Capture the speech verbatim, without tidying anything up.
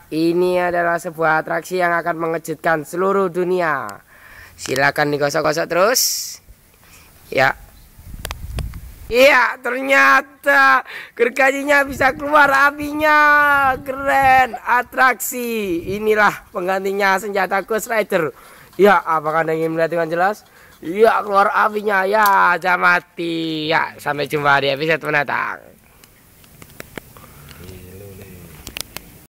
Ini adalah sebuah atraksi yang akan mengejutkan seluruh dunia. Silakan digosok-gosok terus. Ya. Iya, ternyata gergajinya bisa keluar apinya. Keren, atraksi. Inilah penggantinya senjata Ghost Rider. Ya, apakah Anda ingin melihat dengan jelas? Ya, keluar apinya. Ya, sudah mati. Ya, sampai jumpa di episode mendatang.